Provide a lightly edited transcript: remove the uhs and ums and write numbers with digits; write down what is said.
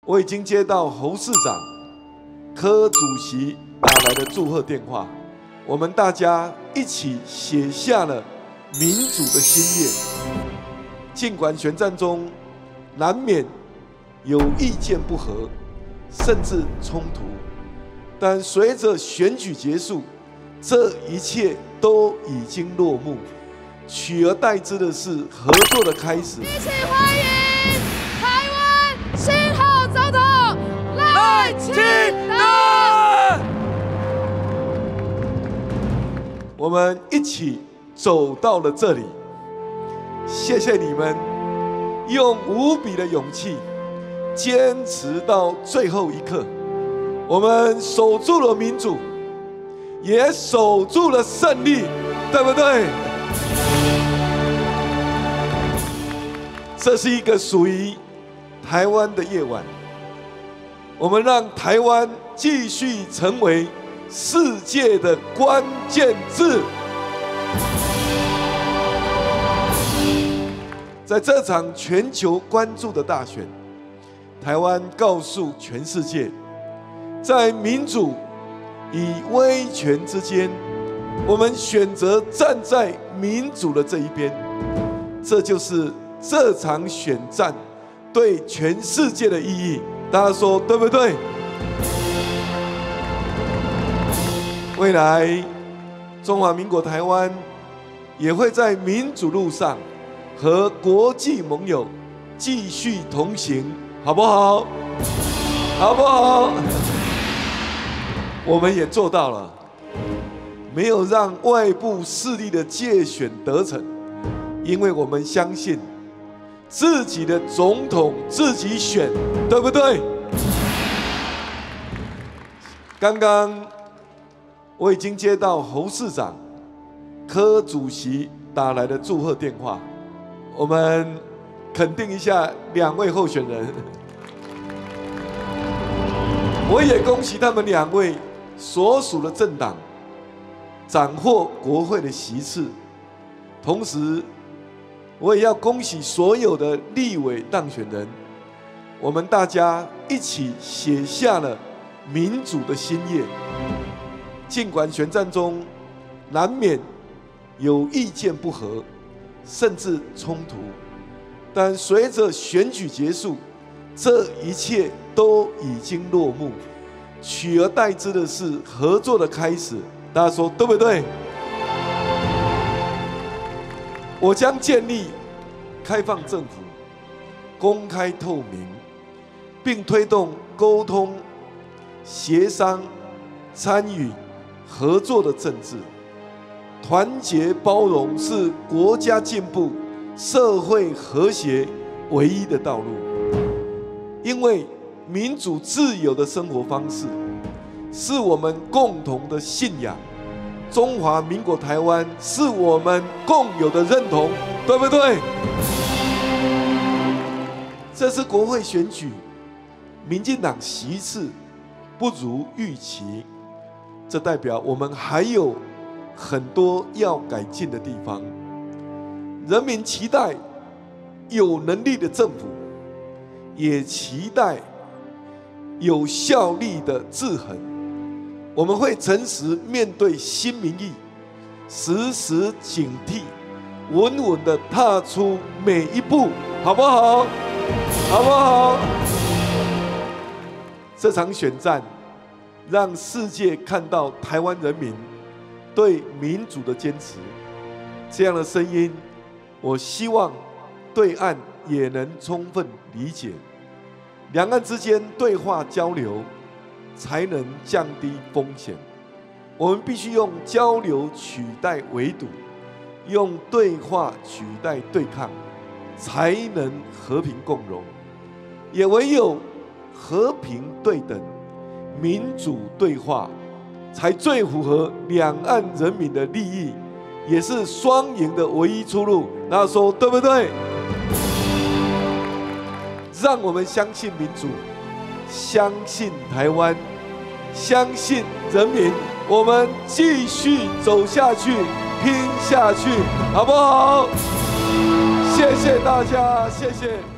我已经接到侯市长、柯主席打来的祝贺电话，我们大家一起写下了民主的新页。尽管选战中难免有意见不合，甚至冲突，但随着选举结束，这一切都已经落幕，取而代之的是合作的开始。 一起欢迎台湾新号总统赖清德。 我们一起走到了这里，谢谢你们用无比的勇气坚持到最后一刻。我们守住了民主，也守住了胜利，对不对？这是一个属于台湾的夜晚，我们让台湾继续成为世界的关键字。在这场全球关注的大选，台湾告诉全世界，在民主与威权之间，我们选择站在民主的这一边。这就是这场选战对全世界的意义。大家说对不对？未来，中华民国台湾也会在民主路上和国际盟友继续同行，好不好？好不好？我们也做到了，没有让外部势力的介选得逞，因为我们相信自己的总统自己选，对不对？刚刚我已经接到侯市长、柯主席打来的祝贺电话，我们肯定一下两位候选人。我也恭喜他们两位所属的政党斩获国会的席次，同时我也要恭喜所有的立委当选人，我们大家一起写下了民主的新页。尽管选战中难免有意见不合，甚至冲突，但随着选举结束，这一切都已经落幕，取而代之的是合作的开始。大家说对不对？我将建立开放政府、公开透明，并推动沟通、协商、参与、合作的政治。团结包容是国家进步、社会和谐唯一的道路。因为民主自由的生活方式是我们共同的信仰，中华民国台湾是我们共有的认同，对不对？这次国会选举，民进党席次不如预期，这代表我们还有很多要改进的地方。人民期待有能力的政府，也期待有效力的制衡。我们会诚实面对新民意，时时警惕，稳稳地踏出每一步，好不好？好不好？这场选战让世界看到台湾人民对民主的坚持，这样的声音，我希望对岸也能充分理解。两岸之间对话交流，才能降低风险。我们必须用交流取代围堵，用对话取代对抗，才能和平共荣。也唯有和平对等、民主对话，才最符合两岸人民的利益，也是双赢的唯一出路。大家说对不对？让我们相信民主，相信台湾，相信人民，我们继续走下去，拼下去，好不好？谢谢大家，谢谢。